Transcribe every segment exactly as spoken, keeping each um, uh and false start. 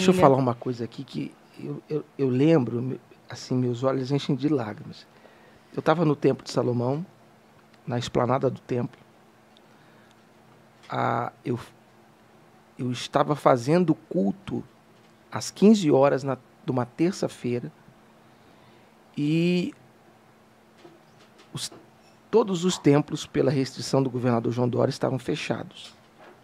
Deixa eu falar uma coisa aqui que eu, eu, eu lembro, assim, meus olhos enchem de lágrimas. Eu estava no Templo de Salomão, na esplanada do templo. Ah, eu, eu estava fazendo culto às quinze horas na, de uma terça-feira e os, todos os templos, pela restrição do governador João Dória, estavam fechados.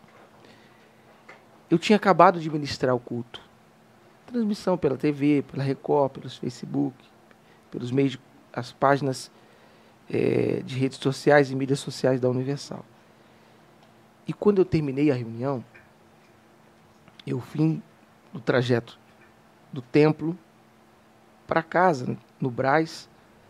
Eu tinha acabado de ministrar o culto. Transmissão pela T V, pela Record, pelos Facebook, pelos meios, de, as páginas é, de redes sociais e mídias sociais da Universal. E quando eu terminei a reunião, eu vim no trajeto do templo para casa, no Brás,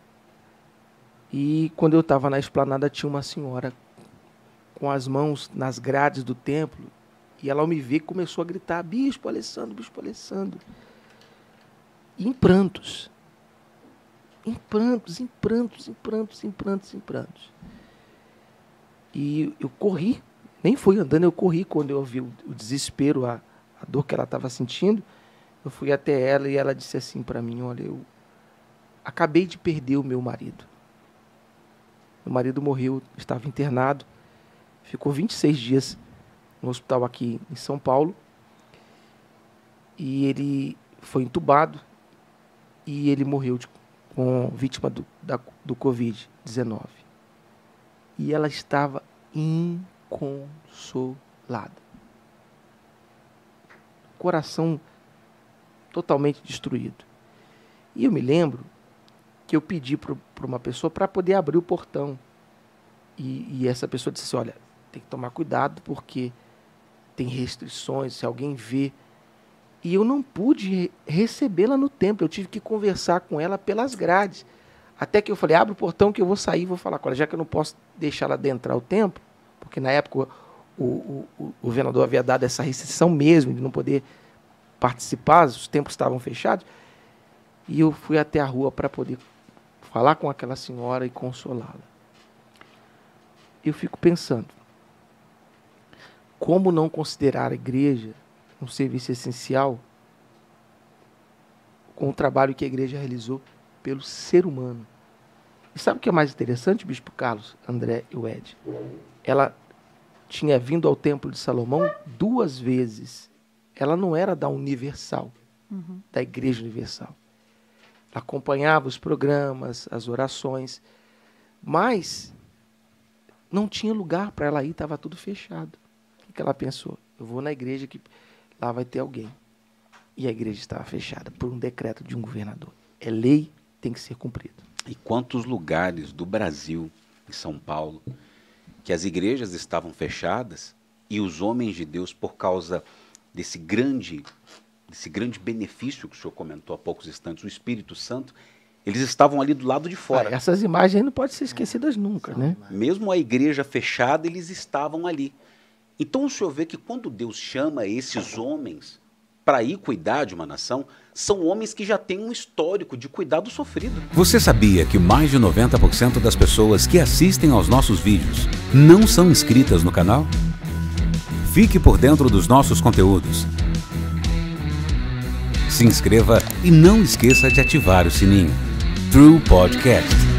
e quando eu estava na esplanada tinha uma senhora com as mãos nas grades do templo, e ela, ao me ver, começou a gritar: Bispo Alessandro, Bispo Alessandro. E em prantos. Em prantos, em prantos, em prantos, em prantos, em prantos. E eu corri, nem fui andando, eu corri quando eu ouvi o, o desespero, a, a dor que ela estava sentindo. Eu fui até ela e ela disse assim para mim: olha, eu acabei de perder o meu marido. Meu marido morreu, estava internado, ficou vinte e seis dias no hospital aqui em São Paulo, e ele foi entubado e ele morreu de, com vítima do, da, do covid dezenove. E ela estava inconsolada. Coração totalmente destruído. E eu me lembro que eu pedi para uma pessoa para poder abrir o portão. E, e essa pessoa disse: olha, tem que tomar cuidado porque tem restrições, se alguém vê. E eu não pude recebê-la no templo, eu tive que conversar com ela pelas grades. Até que eu falei: abre o portão que eu vou sair e vou falar com ela, já que eu não posso deixar ela adentrar o templo, porque na época o, o, o, o governador havia dado essa restrição mesmo, de não poder participar, os templos estavam fechados. E eu fui até a rua para poder falar com aquela senhora e consolá-la. Eu fico pensando, como não considerar a igreja um serviço essencial com o trabalho que a igreja realizou pelo ser humano? E sabe o que é mais interessante, Bispo Carlos, André e o Ed? Ela tinha vindo ao Templo de Salomão duas vezes. Ela não era da Universal, uhum. da Igreja Universal. Ela acompanhava os programas, as orações, mas não tinha lugar para ela ir, estava tudo fechado. O que ela pensou? Eu vou na igreja que lá vai ter alguém. E a igreja estava fechada por um decreto de um governador. É lei, tem que ser cumprida. E quantos lugares do Brasil, em São Paulo, que as igrejas estavam fechadas e os homens de Deus, por causa desse grande, desse grande benefício que o senhor comentou há poucos instantes, o Espírito Santo, eles estavam ali do lado de fora. Ah, essas imagens não podem ser esquecidas nunca, né? Mesmo a igreja fechada, eles estavam ali. Então o senhor vê que quando Deus chama esses homens para ir cuidar de uma nação, são homens que já têm um histórico de cuidar do sofrido. Você sabia que mais de noventa por cento das pessoas que assistem aos nossos vídeos não são inscritas no canal? Fique por dentro dos nossos conteúdos. Se inscreva e não esqueça de ativar o sininho. True Podcast.